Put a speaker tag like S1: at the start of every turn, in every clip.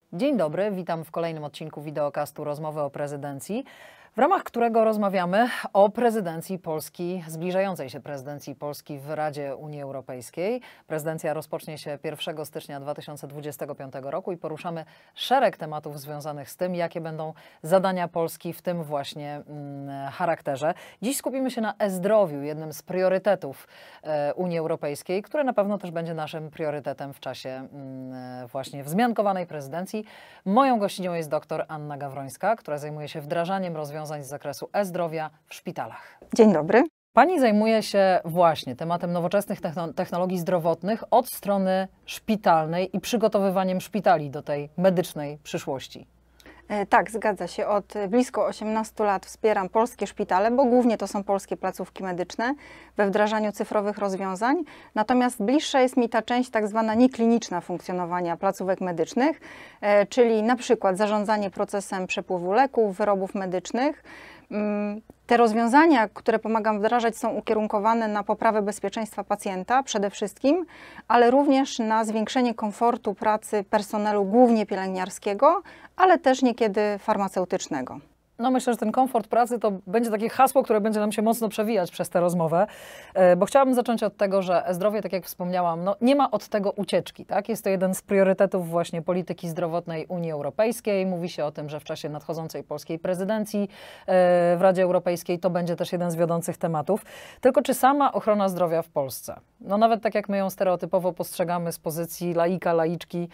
S1: Dzień dobry, witam w kolejnym odcinku wideokastu Rozmowy o prezydencji, w ramach którego rozmawiamy o prezydencji Polski, zbliżającej się prezydencji Polski w Radzie Unii Europejskiej. Prezydencja rozpocznie się 1 stycznia 2025 roku i poruszamy szereg tematów związanych z tym, jakie będą zadania Polski w tym właśnie charakterze. Dziś skupimy się na e-zdrowiu, jednym z priorytetów Unii Europejskiej, które na pewno też będzie naszym priorytetem w czasie właśnie wzmiankowanej prezydencji. Moją gościnią jest dr Anna Gawrońska, która zajmuje się wdrażaniem rozwiązań z zakresu e-zdrowia w szpitalach.
S2: Dzień dobry.
S1: Pani zajmuje się właśnie tematem nowoczesnych technologii zdrowotnych od strony szpitalnej i przygotowywaniem szpitali do tej medycznej przyszłości.
S2: Tak, zgadza się. Od blisko 18 lat wspieram polskie szpitale, bo głównie to są polskie placówki medyczne we wdrażaniu cyfrowych rozwiązań. Natomiast bliższa jest mi ta część tak zwana niekliniczna funkcjonowania placówek medycznych, czyli na przykład zarządzanie procesem przepływu leków, wyrobów medycznych. Te rozwiązania, które pomagam wdrażać, są ukierunkowane na poprawę bezpieczeństwa pacjenta przede wszystkim, ale również na zwiększenie komfortu pracy personelu, głównie pielęgniarskiego, ale też niekiedy farmaceutycznego.
S1: No myślę, że ten komfort pracy to będzie takie hasło, które będzie nam się mocno przewijać przez tę rozmowę, bo chciałabym zacząć od tego, że e-zdrowie, tak jak wspomniałam, no nie ma od tego ucieczki, tak? Jest to jeden z priorytetów właśnie polityki zdrowotnej Unii Europejskiej. Mówi się o tym, że w czasie nadchodzącej polskiej prezydencji w Radzie Europejskiej to będzie też jeden z wiodących tematów. Tylko czy sama ochrona zdrowia w Polsce, no nawet tak jak my ją stereotypowo postrzegamy z pozycji laika, laiczki,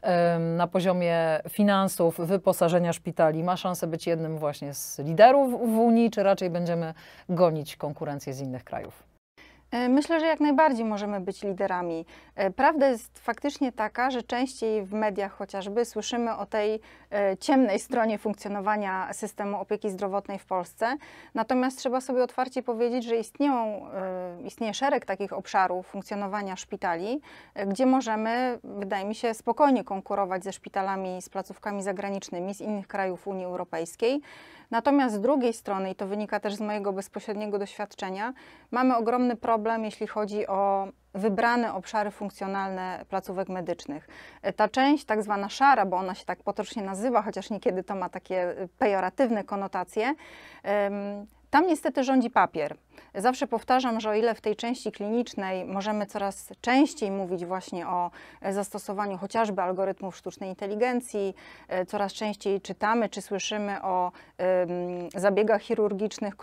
S1: na finansów, wyposażenia szpitali, ma szansę być jednym właśnie z liderów w Unii, czy raczej będziemy gonić konkurencję z innych krajów?
S2: Myślę, że jak najbardziej możemy być liderami. Prawda jest faktycznie taka, że częściej w mediach chociażby słyszymy o tej ciemnej stronie funkcjonowania systemu opieki zdrowotnej w Polsce. Natomiast trzeba sobie otwarcie powiedzieć, że istnieje szereg takich obszarów funkcjonowania szpitali, gdzie możemy, wydaje mi się, spokojnie konkurować ze szpitalami, z placówkami zagranicznymi z innych krajów Unii Europejskiej. Natomiast z drugiej strony, i to wynika też z mojego bezpośredniego doświadczenia, mamy ogromny problem, jeśli chodzi o wybrane obszary funkcjonalne placówek medycznych. Ta część tak zwana szara, bo ona się tak potocznie nazywa, chociaż niekiedy to ma takie pejoratywne konotacje, tam niestety rządzi papier. Zawsze powtarzam, że o ile w tej części klinicznej możemy coraz częściej mówić właśnie o zastosowaniu chociażby algorytmów sztucznej inteligencji, coraz częściej czytamy czy słyszymy o zabiegach chirurgicznych,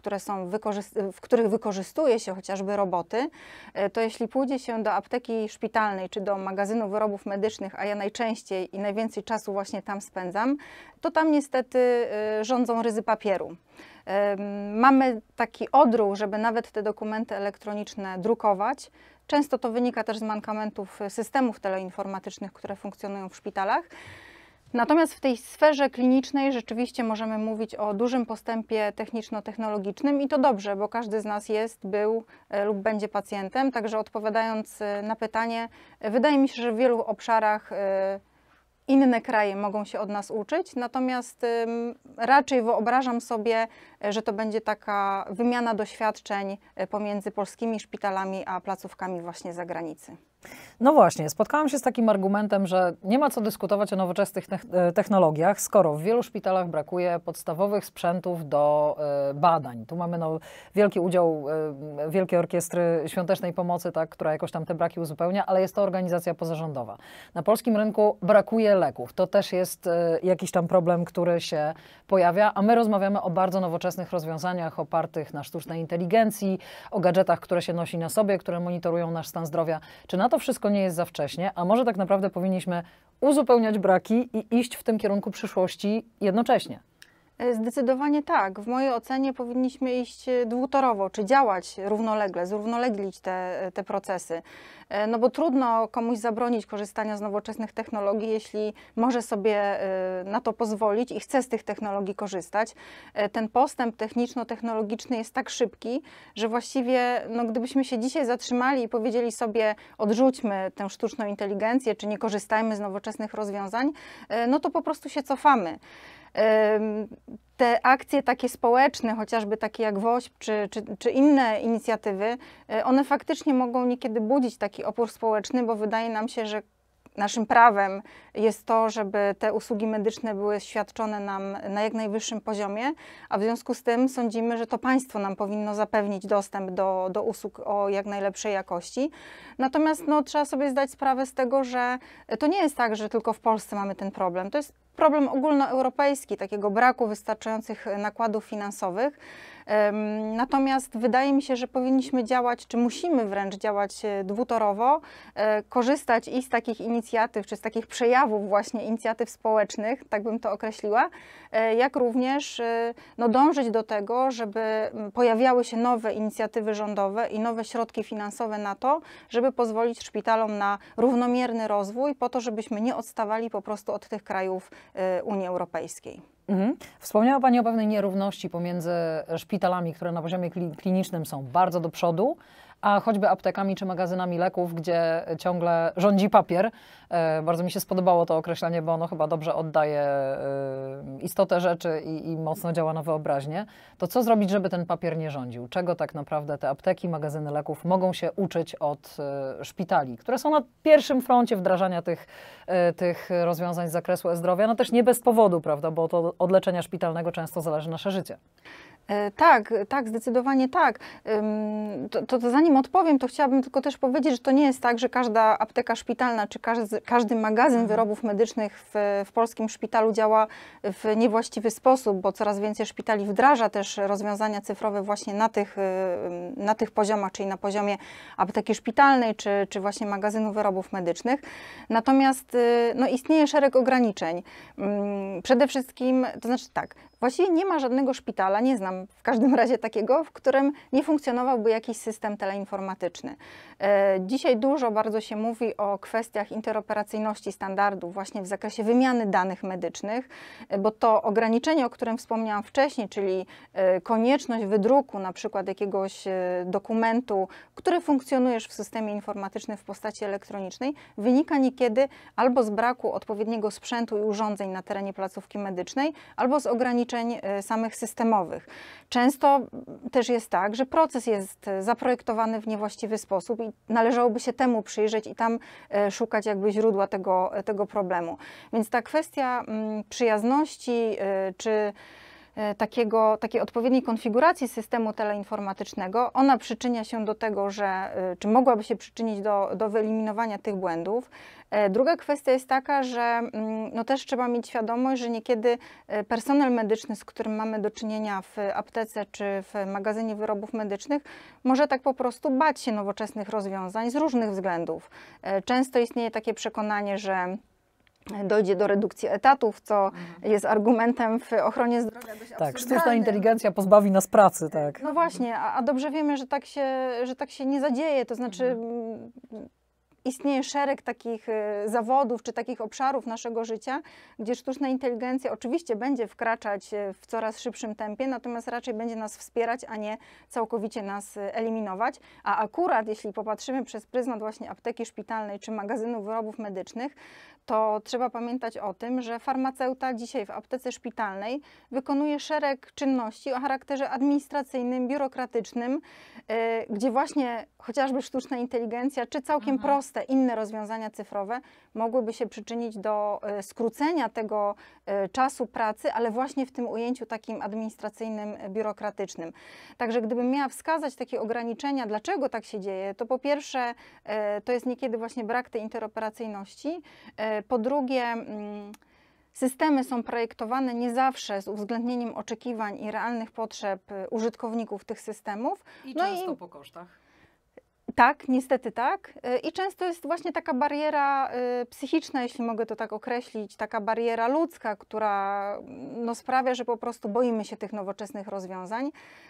S2: w których wykorzystuje się chociażby roboty, to jeśli pójdzie się do apteki szpitalnej czy do magazynu wyrobów medycznych, a ja najczęściej i najwięcej czasu właśnie tam spędzam, to tam niestety rządzą ryzy papieru. Mamy taki odruch, żeby nawet te dokumenty elektroniczne drukować. Często to wynika też z mankamentów systemów teleinformatycznych, które funkcjonują w szpitalach. Natomiast w tej sferze klinicznej rzeczywiście możemy mówić o dużym postępie techniczno-technologicznym i to dobrze, bo każdy z nas jest, był lub będzie pacjentem. Także odpowiadając na pytanie, wydaje mi się, że w wielu obszarach inne kraje mogą się od nas uczyć, natomiast raczej wyobrażam sobie, że to będzie taka wymiana doświadczeń pomiędzy polskimi szpitalami a placówkami właśnie z zagranicy.
S1: No właśnie, spotkałam się z takim argumentem, że nie ma co dyskutować o nowoczesnych technologiach, skoro w wielu szpitalach brakuje podstawowych sprzętów do badań. Tu mamy wielki udział Wielkiej Orkiestry Świątecznej Pomocy, tak, która jakoś tam te braki uzupełnia, ale jest to organizacja pozarządowa. Na polskim rynku brakuje leków. To też jest jakiś tam problem, który się pojawia, a my rozmawiamy o bardzo nowoczesnych rozwiązaniach opartych na sztucznej inteligencji, o gadżetach, które się nosi na sobie, które monitorują nasz stan zdrowia. Czy na to wszystko nie jest za wcześnie, a może tak naprawdę powinniśmy uzupełniać braki i iść w tym kierunku przyszłości jednocześnie?
S2: Zdecydowanie tak. W mojej ocenie powinniśmy iść dwutorowo, czy działać równolegle, zrównoleglić te procesy. No bo trudno komuś zabronić korzystania z nowoczesnych technologii, jeśli może sobie na to pozwolić i chce z tych technologii korzystać. Ten postęp techniczno-technologiczny jest tak szybki, że właściwie no, gdybyśmy się dzisiaj zatrzymali i powiedzieli sobie odrzućmy tę sztuczną inteligencję, czy nie korzystajmy z nowoczesnych rozwiązań, no to po prostu się cofamy. Te akcje takie społeczne, chociażby takie jak WOŚP czy inne inicjatywy, one faktycznie mogą niekiedy budzić taki opór społeczny, bo wydaje nam się, że naszym prawem jest to, żeby te usługi medyczne były świadczone nam na jak najwyższym poziomie, a w związku z tym sądzimy, że to państwo nam powinno zapewnić dostęp do usług o jak najlepszej jakości. Natomiast no, trzeba sobie zdać sprawę z tego, że to nie jest tak, że tylko w Polsce mamy ten problem. To jest problem ogólnoeuropejski, takiego braku wystarczających nakładów finansowych. Natomiast wydaje mi się, że powinniśmy działać, czy musimy wręcz działać dwutorowo, korzystać i z takich inicjatyw, czy z takich przejawów właśnie inicjatyw społecznych, tak bym to określiła, jak również no, dążyć do tego, żeby pojawiały się nowe inicjatywy rządowe i nowe środki finansowe na to, żeby pozwolić szpitalom na równomierny rozwój, po to, żebyśmy nie odstawali po prostu od tych krajów Unii Europejskiej.
S1: Wspomniała Pani o pewnej nierówności pomiędzy szpitalami, które na poziomie klinicznym są bardzo do przodu, a choćby aptekami czy magazynami leków, gdzie ciągle rządzi papier. Bardzo mi się spodobało to określenie, bo ono chyba dobrze oddaje istotę rzeczy i mocno działa na wyobraźnię. To co zrobić, żeby ten papier nie rządził? Czego tak naprawdę te apteki, magazyny leków mogą się uczyć od szpitali, które są na pierwszym froncie wdrażania tych rozwiązań z zakresu e-zdrowia? No też nie bez powodu, prawda, bo to od leczenia szpitalnego często zależy nasze życie.
S2: Tak, zdecydowanie tak. To zanim odpowiem, to chciałabym tylko też powiedzieć, że to nie jest tak, że każda apteka szpitalna czy każdy magazyn wyrobów medycznych w polskim szpitalu działa w niewłaściwy sposób, bo coraz więcej szpitali wdraża też rozwiązania cyfrowe właśnie na tych poziomach, czyli na poziomie apteki szpitalnej czy właśnie magazynu wyrobów medycznych. Natomiast no, istnieje szereg ograniczeń. Przede wszystkim, to znaczy tak, właściwie nie ma żadnego szpitala, nie znam w każdym razie takiego, w którym nie funkcjonowałby jakiś system teleinformatyczny. Dzisiaj dużo bardzo się mówi o kwestiach interoperacyjności standardów właśnie w zakresie wymiany danych medycznych, bo to ograniczenie, o którym wspomniałam wcześniej, czyli konieczność wydruku na przykład jakiegoś dokumentu, który funkcjonuje w systemie informatycznym w postaci elektronicznej, wynika niekiedy albo z braku odpowiedniego sprzętu i urządzeń na terenie placówki medycznej, albo z ograniczeń samych systemowych. Często też jest tak, że proces jest zaprojektowany w niewłaściwy sposób i należałoby się temu przyjrzeć i tam szukać jakby źródła tego problemu. Więc ta kwestia przyjazności czy takiej odpowiedniej konfiguracji systemu teleinformatycznego, ona przyczynia się do tego, czy mogłaby się przyczynić do wyeliminowania tych błędów. Druga kwestia jest taka, że no też trzeba mieć świadomość, że niekiedy personel medyczny, z którym mamy do czynienia w aptece czy w magazynie wyrobów medycznych, może tak po prostu bać się nowoczesnych rozwiązań z różnych względów. Często istnieje takie przekonanie, że dojdzie do redukcji etatów, co jest argumentem w ochronie zdrowia dość absurdalnym.
S1: Tak, sztuczna inteligencja pozbawi nas pracy, tak.
S2: No właśnie, a dobrze wiemy, że tak się nie zadzieje, to znaczy istnieje szereg takich zawodów czy takich obszarów naszego życia, gdzie sztuczna inteligencja oczywiście będzie wkraczać w coraz szybszym tempie, natomiast raczej będzie nas wspierać, a nie całkowicie nas eliminować. A akurat jeśli popatrzymy przez pryzmat właśnie apteki szpitalnej czy magazynu wyrobów medycznych, to trzeba pamiętać o tym, że farmaceuta dzisiaj w aptece szpitalnej wykonuje szereg czynności o charakterze administracyjnym, biurokratycznym, gdzie właśnie chociażby sztuczna inteligencja czy całkiem proste inne rozwiązania cyfrowe mogłyby się przyczynić do skrócenia tego czasu pracy, ale właśnie w tym ujęciu takim administracyjnym, biurokratycznym. Także gdybym miała wskazać takie ograniczenia, dlaczego tak się dzieje, to po pierwsze to jest niekiedy właśnie brak tej interoperacyjności, po drugie systemy są projektowane nie zawsze z uwzględnieniem oczekiwań i realnych potrzeb użytkowników tych systemów.
S1: I często po kosztach.
S2: Tak, niestety tak. I często jest właśnie taka bariera psychiczna, jeśli mogę to tak określić, taka bariera ludzka, która no, sprawia, że po prostu boimy się tych nowoczesnych rozwiązań.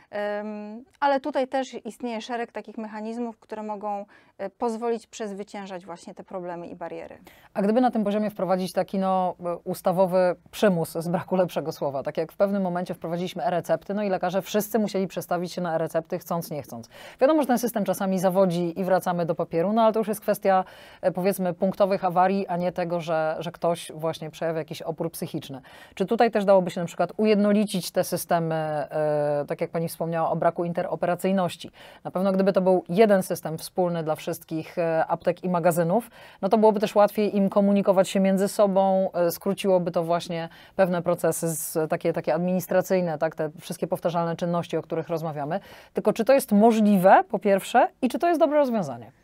S2: Ale tutaj też istnieje szereg takich mechanizmów, które mogą pozwolić przezwyciężać właśnie te problemy i bariery.
S1: A gdyby na tym poziomie wprowadzić taki ustawowy przymus, z braku lepszego słowa, tak jak w pewnym momencie wprowadziliśmy e-recepty, no i lekarze wszyscy musieli przestawić się na e-recepty, chcąc, nie chcąc. Wiadomo, że ten system czasami zawodzi i wracamy do papieru, no ale to już jest kwestia, powiedzmy, punktowych awarii, a nie tego, że ktoś właśnie przejawia jakiś opór psychiczny. Czy tutaj też dałoby się na przykład ujednolicić te systemy, tak jak Pani wspomniała o braku interoperacyjności? Na pewno gdyby to był jeden system wspólny dla wszystkich, wszystkich aptek i magazynów, no to byłoby też łatwiej im komunikować się między sobą, skróciłoby to właśnie pewne procesy takie administracyjne, tak, te wszystkie powtarzalne czynności, o których rozmawiamy. Tylko czy to jest możliwe, po pierwsze, i czy to jest dobre rozwiązanie?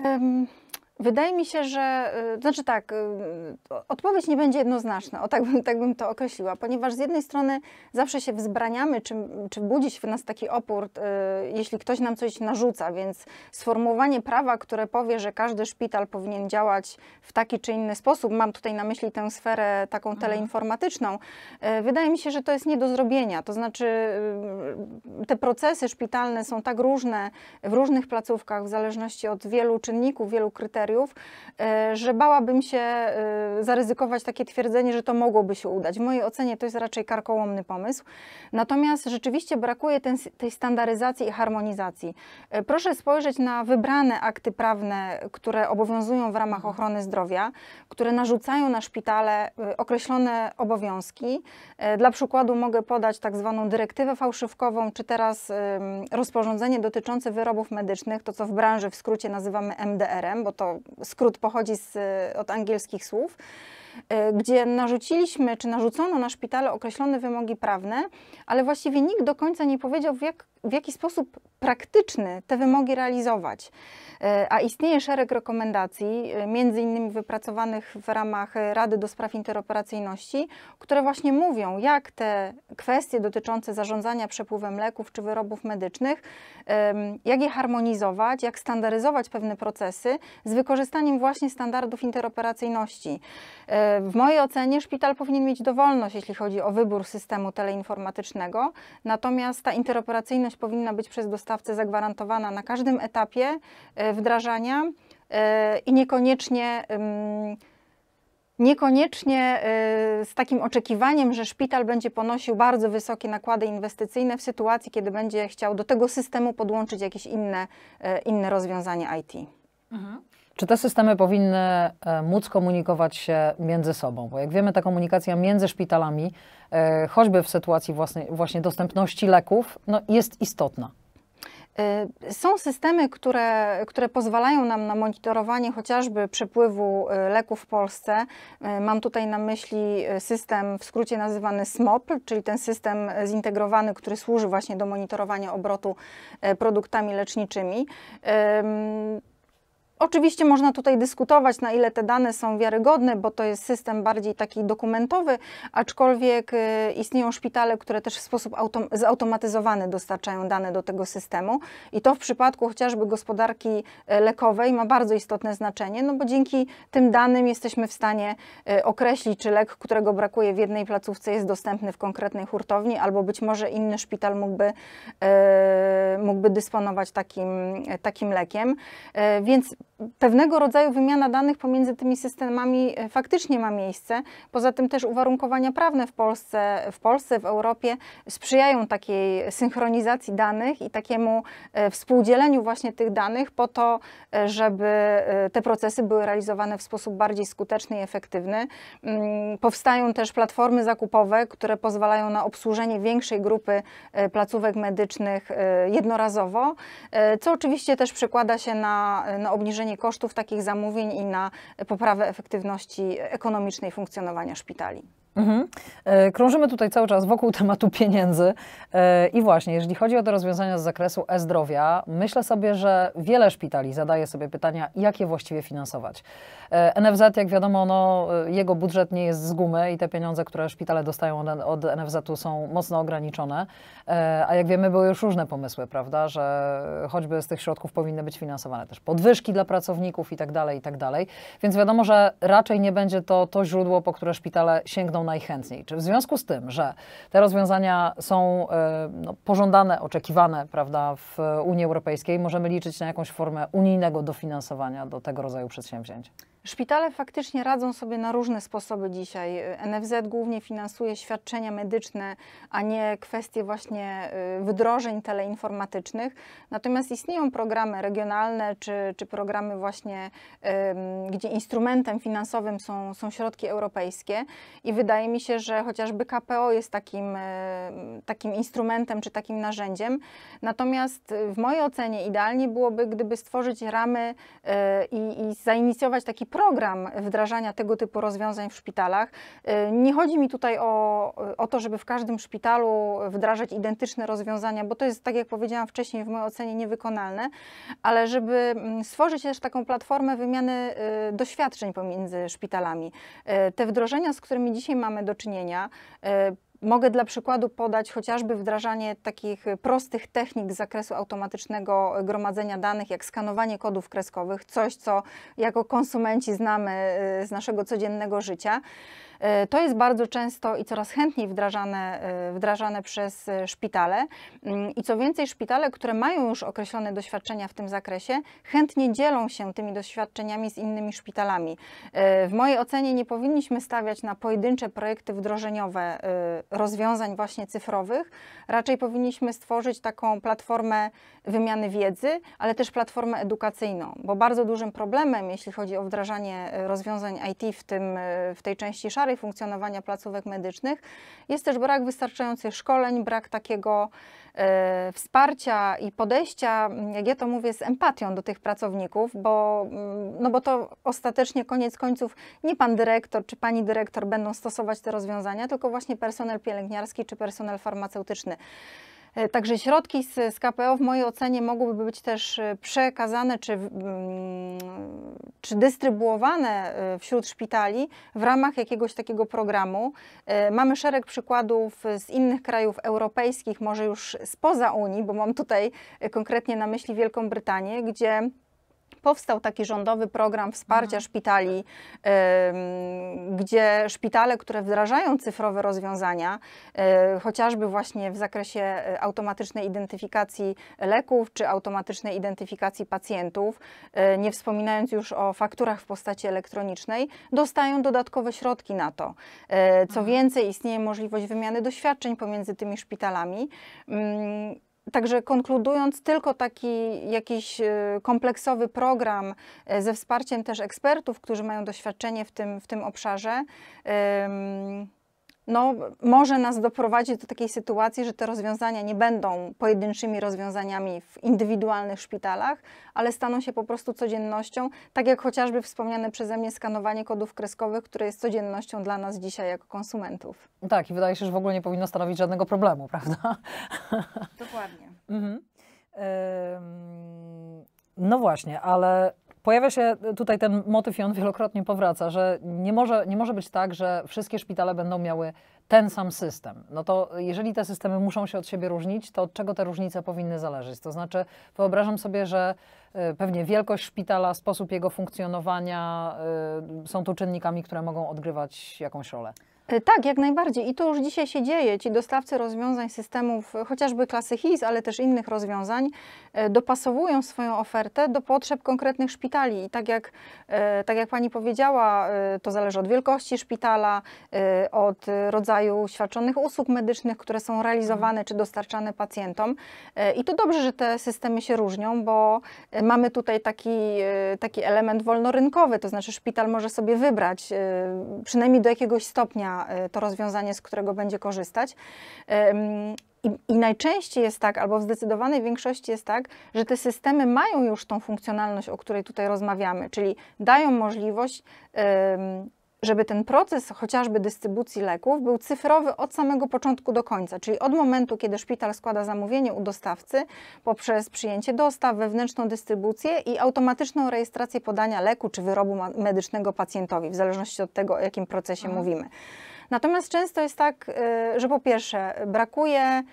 S2: Wydaje mi się, że, znaczy tak, odpowiedź nie będzie jednoznaczna, tak bym to określiła, ponieważ z jednej strony zawsze się wzbraniamy, czy budzi się w nas taki opór, jeśli ktoś nam coś narzuca, więc sformułowanie prawa, które powie, że każdy szpital powinien działać w taki czy inny sposób, mam tutaj na myśli tę sferę taką teleinformatyczną, wydaje mi się, że to jest nie do zrobienia, to znaczy te procesy szpitalne są tak różne w różnych placówkach, w zależności od wielu czynników, wielu kryteriów, że bałabym się zaryzykować takie twierdzenie, że to mogłoby się udać. W mojej ocenie to jest raczej karkołomny pomysł. Natomiast rzeczywiście brakuje tej standaryzacji i harmonizacji. Proszę spojrzeć na wybrane akty prawne, które obowiązują w ramach ochrony zdrowia, które narzucają na szpitale określone obowiązki. Dla przykładu mogę podać tak zwaną dyrektywę fałszywkową, czy teraz rozporządzenie dotyczące wyrobów medycznych, to co w branży w skrócie nazywamy MDR-em, bo to skrót pochodzi od angielskich słów, gdzie narzuciliśmy, czy narzucono na szpitale określone wymogi prawne, ale właściwie nikt do końca nie powiedział, w jaki sposób praktyczny te wymogi realizować. A istnieje szereg rekomendacji, między innymi wypracowanych w ramach Rady do Spraw Interoperacyjności, które właśnie mówią, jak te kwestie dotyczące zarządzania przepływem leków czy wyrobów medycznych, jak je harmonizować, jak standaryzować pewne procesy z wykorzystaniem właśnie standardów interoperacyjności. W mojej ocenie szpital powinien mieć dowolność, jeśli chodzi o wybór systemu teleinformatycznego, natomiast ta interoperacyjność powinna być przez dostawcę zagwarantowana na każdym etapie wdrażania i niekoniecznie z takim oczekiwaniem, że szpital będzie ponosił bardzo wysokie nakłady inwestycyjne w sytuacji, kiedy będzie chciał do tego systemu podłączyć jakieś inne rozwiązanie IT.
S1: Czy te systemy powinny móc komunikować się między sobą? Bo jak wiemy, ta komunikacja między szpitalami, choćby w sytuacji właśnie dostępności leków, no, jest istotna.
S2: Są systemy, które pozwalają nam na monitorowanie chociażby przepływu leków w Polsce. Mam tutaj na myśli system w skrócie nazywany SMOP, czyli ten system zintegrowany, który służy właśnie do monitorowania obrotu produktami leczniczymi. Oczywiście można tutaj dyskutować, na ile te dane są wiarygodne, bo to jest system bardziej taki dokumentowy, aczkolwiek istnieją szpitale, które też w sposób zautomatyzowany dostarczają dane do tego systemu i to w przypadku chociażby gospodarki lekowej ma bardzo istotne znaczenie, no bo dzięki tym danym jesteśmy w stanie określić, czy lek, którego brakuje w jednej placówce, jest dostępny w konkretnej hurtowni, albo być może inny szpital mógłby dysponować takim lekiem, więc pewnego rodzaju wymiana danych pomiędzy tymi systemami faktycznie ma miejsce. Poza tym też uwarunkowania prawne w Polsce, w Europie sprzyjają takiej synchronizacji danych i takiemu współdzieleniu właśnie tych danych po to, żeby te procesy były realizowane w sposób bardziej skuteczny i efektywny. Powstają też platformy zakupowe, które pozwalają na obsłużenie większej grupy placówek medycznych jednorazowo, co oczywiście też przekłada się na obniżenie kosztów takich zamówień i na poprawę efektywności ekonomicznej funkcjonowania szpitali.
S1: Krążymy tutaj cały czas wokół tematu pieniędzy i właśnie, jeżeli chodzi o te rozwiązania z zakresu e-zdrowia, myślę sobie, że wiele szpitali zadaje sobie pytania, jak je właściwie finansować. NFZ, jak wiadomo, no, jego budżet nie jest z gumy i te pieniądze, które szpitale dostają od NFZ-u, są mocno ograniczone, a jak wiemy, były już różne pomysły, prawda, że choćby z tych środków powinny być finansowane też podwyżki dla pracowników i tak dalej, więc wiadomo, że raczej nie będzie to źródło, po które szpitale sięgną najchętniej. Czy w związku z tym, że te rozwiązania są pożądane, oczekiwane, prawda, w Unii Europejskiej, możemy liczyć na jakąś formę unijnego dofinansowania do tego rodzaju przedsięwzięć?
S2: Szpitale faktycznie radzą sobie na różne sposoby dzisiaj. NFZ głównie finansuje świadczenia medyczne, a nie kwestie właśnie wdrożeń teleinformatycznych. Natomiast istnieją programy regionalne czy programy właśnie, gdzie instrumentem finansowym są środki europejskie i wydaje mi się, że chociażby KPO jest takim instrumentem czy takim narzędziem. Natomiast w mojej ocenie idealnie byłoby, gdyby stworzyć ramy i zainicjować taki program wdrażania tego typu rozwiązań w szpitalach. Nie chodzi mi tutaj o to, żeby w każdym szpitalu wdrażać identyczne rozwiązania, bo to jest, tak jak powiedziałam wcześniej, w mojej ocenie niewykonalne, ale żeby stworzyć też taką platformę wymiany doświadczeń pomiędzy szpitalami. Te wdrożenia, z którymi dzisiaj mamy do czynienia, mogę dla przykładu podać chociażby wdrażanie takich prostych technik z zakresu automatycznego gromadzenia danych, jak skanowanie kodów kreskowych, coś, co jako konsumenci znamy z naszego codziennego życia. To jest bardzo często i coraz chętniej wdrażane przez szpitale i co więcej, szpitale, które mają już określone doświadczenia w tym zakresie, chętnie dzielą się tymi doświadczeniami z innymi szpitalami. W mojej ocenie nie powinniśmy stawiać na pojedyncze projekty wdrożeniowe rozwiązań właśnie cyfrowych, raczej powinniśmy stworzyć taką platformę wymiany wiedzy, ale też platformę edukacyjną, bo bardzo dużym problemem, jeśli chodzi o wdrażanie rozwiązań IT w tej części szarej funkcjonowania placówek medycznych, jest też brak wystarczających szkoleń, brak takiego wsparcia i podejścia, jak ja to mówię, z empatią do tych pracowników, bo to ostatecznie koniec końców nie pan dyrektor czy pani dyrektor będą stosować te rozwiązania, tylko właśnie personel pielęgniarski czy personel farmaceutyczny. Także środki z KPO w mojej ocenie mogłyby być też przekazane czy dystrybuowane wśród szpitali w ramach jakiegoś takiego programu. Mamy szereg przykładów z innych krajów europejskich, może już spoza Unii, bo mam tutaj konkretnie na myśli Wielką Brytanię, gdzie powstał taki rządowy program wsparcia szpitali, gdzie szpitale, które wdrażają cyfrowe rozwiązania, chociażby właśnie w zakresie automatycznej identyfikacji leków czy automatycznej identyfikacji pacjentów, nie wspominając już o fakturach w postaci elektronicznej, dostają dodatkowe środki na to. Co więcej, istnieje możliwość wymiany doświadczeń pomiędzy tymi szpitalami. Także konkludując, tylko taki jakiś kompleksowy program ze wsparciem też ekspertów, którzy mają doświadczenie w tym obszarze, może nas doprowadzić do takiej sytuacji, że te rozwiązania nie będą pojedynczymi rozwiązaniami w indywidualnych szpitalach, ale staną się po prostu codziennością, tak jak chociażby wspomniane przeze mnie skanowanie kodów kreskowych, które jest codziennością dla nas dzisiaj jako konsumentów.
S1: Tak, i wydaje się, że w ogóle nie powinno stanowić żadnego problemu, prawda?
S2: Dokładnie.
S1: No właśnie, ale pojawia się tutaj ten motyw i on wielokrotnie powraca, że nie może być tak, że wszystkie szpitale będą miały ten sam system. No to jeżeli te systemy muszą się od siebie różnić, to od czego te różnice powinny zależeć? To znaczy wyobrażam sobie, że pewnie wielkość szpitala, sposób jego funkcjonowania są tu czynnikami, które mogą odgrywać jakąś rolę.
S2: Tak, jak najbardziej. I to już dzisiaj się dzieje. Ci dostawcy rozwiązań systemów, chociażby klasy HIS, ale też innych rozwiązań, dopasowują swoją ofertę do potrzeb konkretnych szpitali. I tak jak Pani powiedziała, to zależy od wielkości szpitala, od rodzaju świadczonych usług medycznych, które są realizowane czy dostarczane pacjentom. I to dobrze, że te systemy się różnią, bo mamy tutaj taki element wolnorynkowy, to znaczy szpital może sobie wybrać przynajmniej do jakiegoś stopnia to rozwiązanie, z którego będzie korzystać. I najczęściej jest tak, albo w zdecydowanej większości jest tak, że te systemy mają już tą funkcjonalność, o której tutaj rozmawiamy, czyli dają możliwość, żeby ten proces chociażby dystrybucji leków był cyfrowy od samego początku do końca, czyli od momentu, kiedy szpital składa zamówienie u dostawcy, poprzez przyjęcie dostaw, wewnętrzną dystrybucję i automatyczną rejestrację podania leku czy wyrobu medycznego pacjentowi, w zależności od tego, o jakim procesie mówimy. Natomiast często jest tak, że po pierwsze brakuje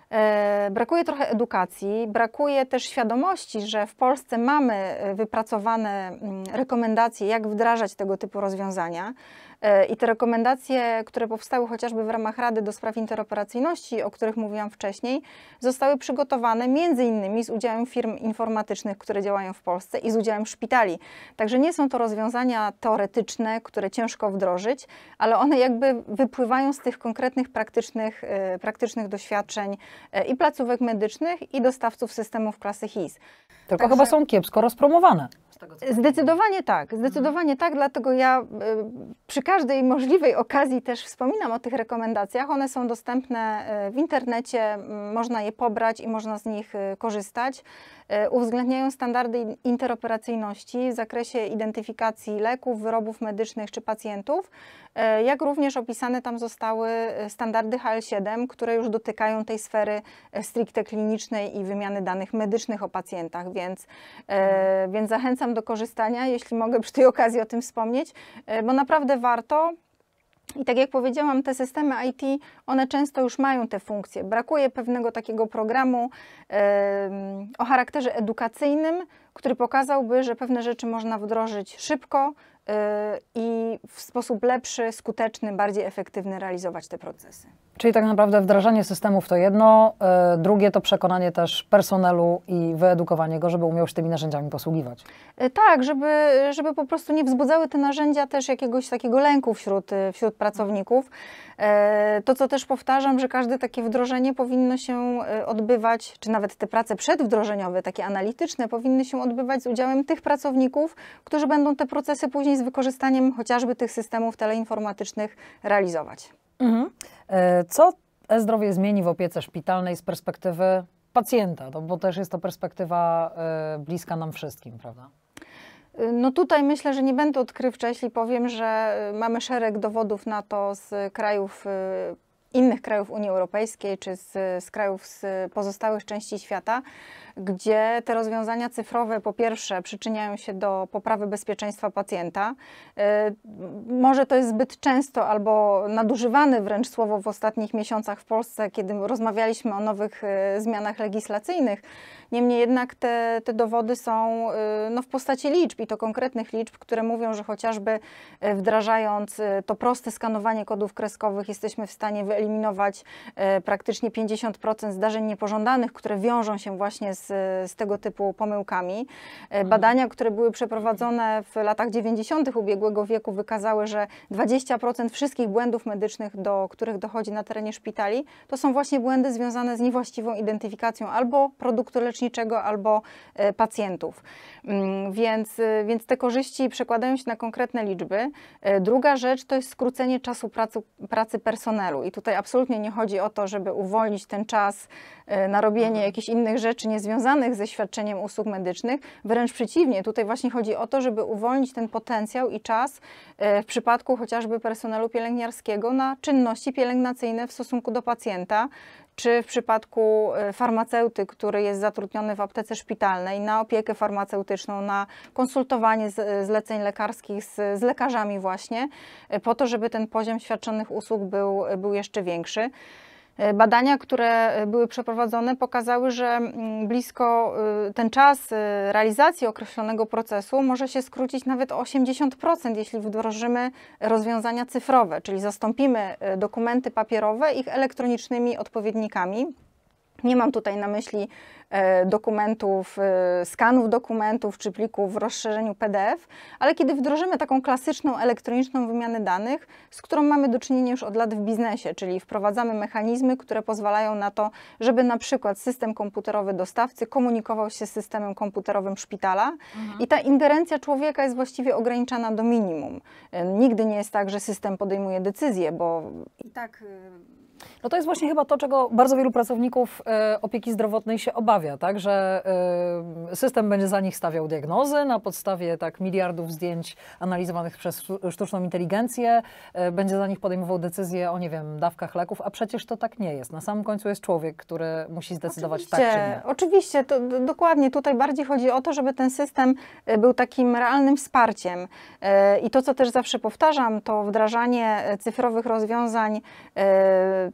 S2: Brakuje trochę edukacji, brakuje też świadomości, że w Polsce mamy wypracowane rekomendacje, jak wdrażać tego typu rozwiązania. I te rekomendacje, które powstały chociażby w ramach Rady do Spraw Interoperacyjności, o których mówiłam wcześniej, zostały przygotowane między innymi z udziałem firm informatycznych, które działają w Polsce i z udziałem szpitali. Także nie są to rozwiązania teoretyczne, które ciężko wdrożyć, ale one jakby wypływają z tych konkretnych, praktycznych doświadczeń i placówek medycznych, i dostawców systemów klasy HIS.
S1: Tylko chyba są kiepsko rozpromowane.
S2: Zdecydowanie tak, dlatego ja przy każdej możliwej okazji też wspominam o tych rekomendacjach. One są dostępne w internecie, można je pobrać i można z nich korzystać. Uwzględniają standardy interoperacyjności w zakresie identyfikacji leków, wyrobów medycznych czy pacjentów, jak również opisane tam zostały standardy HL7, które już dotykają tej sfery stricte klinicznej i wymiany danych medycznych o pacjentach, więc zachęcam do korzystania, jeśli mogę przy tej okazji o tym wspomnieć, bo naprawdę warto. I tak jak powiedziałam, te systemy IT, one często już mają te funkcje. Brakuje pewnego takiego programu o charakterze edukacyjnym, który pokazałby, że pewne rzeczy można wdrożyć szybko i w sposób lepszy, skuteczny, bardziej efektywny realizować te procesy.
S1: Czyli tak naprawdę wdrażanie systemów to jedno, drugie to przekonanie też personelu i wyedukowanie go, żeby umiał się tymi narzędziami posługiwać.
S2: Tak, żeby po prostu nie wzbudzały te narzędzia też jakiegoś takiego lęku wśród pracowników. To, co też powtarzam, że każde takie wdrożenie powinno się odbywać, czy nawet te prace przedwdrożeniowe, takie analityczne, powinny się odbywać z udziałem tych pracowników, którzy będą te procesy później z wykorzystaniem chociażby tych systemów teleinformatycznych realizować.
S1: Co e-zdrowie zmieni w opiece szpitalnej z perspektywy pacjenta? No, bo też jest to perspektywa bliska nam wszystkim, prawda?
S2: No tutaj myślę, że nie będę odkrywcza, jeśli powiem, że mamy szereg dowodów na to z krajów, innych krajów Unii Europejskiej, czy z krajów z pozostałych części świata, gdzie te rozwiązania cyfrowe po pierwsze przyczyniają się do poprawy bezpieczeństwa pacjenta. Może to jest zbyt często albo nadużywane wręcz słowo w ostatnich miesiącach w Polsce, kiedy rozmawialiśmy o nowych zmianach legislacyjnych. Niemniej jednak te dowody są no, w postaci liczb i to konkretnych liczb, które mówią, że chociażby wdrażając to proste skanowanie kodów kreskowych jesteśmy w stanie wyeliminować praktycznie 50% zdarzeń niepożądanych, które wiążą się właśnie z tego typu pomyłkami. Badania, które były przeprowadzone w latach 90. ubiegłego wieku wykazały, że 20% wszystkich błędów medycznych, do których dochodzi na terenie szpitali, to są właśnie błędy związane z niewłaściwą identyfikacją albo produktu leczniczego, albo pacjentów. Więc te korzyści przekładają się na konkretne liczby. Druga rzecz to jest skrócenie czasu pracy personelu. I tutaj absolutnie nie chodzi o to, żeby uwolnić ten czas na robienie jakichś innych rzeczy niezwiązanych ze świadczeniem usług medycznych. Wręcz przeciwnie, tutaj właśnie chodzi o to, żeby uwolnić ten potencjał i czas w przypadku chociażby personelu pielęgniarskiego na czynności pielęgnacyjne w stosunku do pacjenta, czy w przypadku farmaceuty, który jest zatrudniony w aptece szpitalnej, na opiekę farmaceutyczną, na konsultowanie zleceń lekarskich z lekarzami właśnie, po to, żeby ten poziom świadczonych usług był jeszcze większy. Badania, które były przeprowadzone, pokazały, że blisko ten czas realizacji określonego procesu może się skrócić nawet o 80%, jeśli wdrożymy rozwiązania cyfrowe, czyli zastąpimy dokumenty papierowe ich elektronicznymi odpowiednikami. Nie mam tutaj na myśli dokumentów, skanów dokumentów czy plików w rozszerzeniu PDF, ale kiedy wdrożymy taką klasyczną elektroniczną wymianę danych, z którą mamy do czynienia już od lat w biznesie, czyli wprowadzamy mechanizmy, które pozwalają na to, żeby na przykład system komputerowy dostawcy komunikował się z systemem komputerowym szpitala i ta ingerencja człowieka jest właściwie ograniczana do minimum. Nigdy nie jest tak, że system podejmuje decyzję, bo i tak...
S1: No to jest właśnie chyba to, czego bardzo wielu pracowników opieki zdrowotnej się obawia, tak? Że system będzie za nich stawiał diagnozy na podstawie tak miliardów zdjęć analizowanych przez sztuczną inteligencję, będzie za nich podejmował decyzje o, nie wiem, dawkach leków, a przecież to tak nie jest. Na samym końcu jest człowiek, który musi zdecydować tak czy nie.
S2: Oczywiście, to dokładnie. Tutaj bardziej chodzi o to, żeby ten system był takim realnym wsparciem. I to, co też zawsze powtarzam, to wdrażanie cyfrowych rozwiązań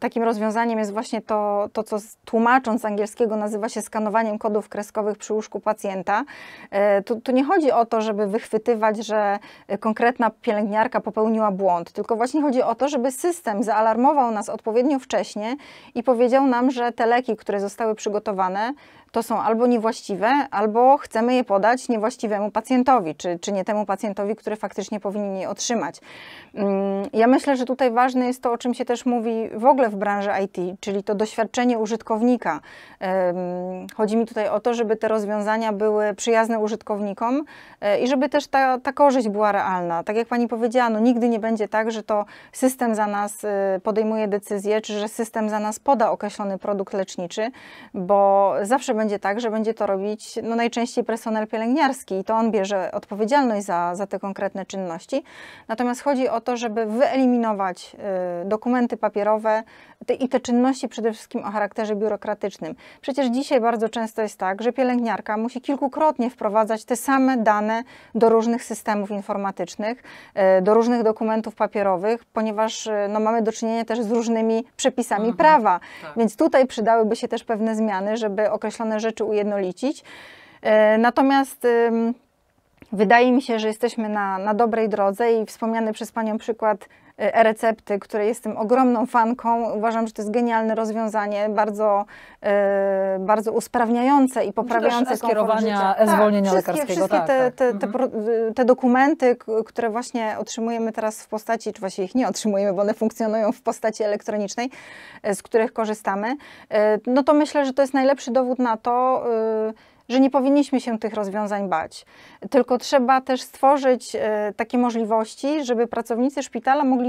S2: takim rozwiązaniem jest właśnie to, co tłumacząc z angielskiego nazywa się skanowaniem kodów kreskowych przy łóżku pacjenta. Tu nie chodzi o to, żeby wychwytywać, że konkretna pielęgniarka popełniła błąd, tylko właśnie chodzi o to, żeby system zaalarmował nas odpowiednio wcześnie i powiedział nam, że te leki, które zostały przygotowane, to są albo niewłaściwe, albo chcemy je podać niewłaściwemu pacjentowi, czy nie temu pacjentowi, który faktycznie powinien je otrzymać. Ja myślę, że tutaj ważne jest to, o czym się też mówi w ogóle w branży IT, czyli to doświadczenie użytkownika. Chodzi mi tutaj o to, żeby te rozwiązania były przyjazne użytkownikom i żeby też ta korzyść była realna. Tak jak Pani powiedziała, no nigdy nie będzie tak, że to system za nas podejmuje decyzję, czy że system za nas poda określony produkt leczniczy, bo zawsze będzie tak, że będzie to robić no najczęściej personel pielęgniarski i to on bierze odpowiedzialność za te konkretne czynności. Natomiast chodzi o to, żeby wyeliminować dokumenty papierowe i te czynności przede wszystkim o charakterze biurokratycznym. Przecież dzisiaj bardzo często jest tak, że pielęgniarka musi kilkukrotnie wprowadzać te same dane do różnych systemów informatycznych, do różnych dokumentów papierowych, ponieważ no, mamy do czynienia też z różnymi przepisami prawa. Tak. Więc tutaj przydałyby się też pewne zmiany, żeby określone rzeczy ujednolicić. Natomiast wydaje mi się, że jesteśmy na dobrej drodze i wspomniany przez Panią przykład e-recepty, której jestem ogromną fanką. Uważam, że to jest genialne rozwiązanie, bardzo usprawniające i poprawiające komfort życia.
S1: Zwolnienia lekarskiego.
S2: Te dokumenty, które właśnie otrzymujemy teraz w postaci, czy właściwie ich nie otrzymujemy, bo one funkcjonują w postaci elektronicznej, z których korzystamy, no to myślę, że to jest najlepszy dowód na to, że nie powinniśmy się tych rozwiązań bać. Tylko trzeba też stworzyć takie możliwości, żeby pracownicy szpitala mogli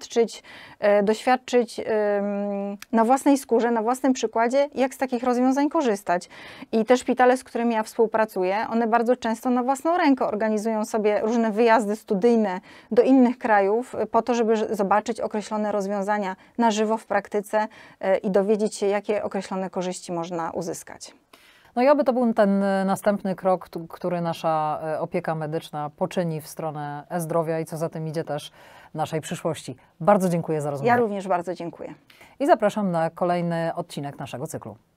S2: doświadczyć na własnej skórze, na własnym przykładzie, jak z takich rozwiązań korzystać. I te szpitale, z którymi ja współpracuję, one bardzo często na własną rękę organizują sobie różne wyjazdy studyjne do innych krajów po to, żeby zobaczyć określone rozwiązania na żywo w praktyce i dowiedzieć się, jakie określone korzyści można uzyskać.
S1: No i oby to był ten następny krok, który nasza opieka medyczna poczyni w stronę e-zdrowia i co za tym idzie też naszej przyszłości. Bardzo dziękuję za rozmowę.
S2: Ja również bardzo dziękuję.
S1: I zapraszam na kolejny odcinek naszego cyklu.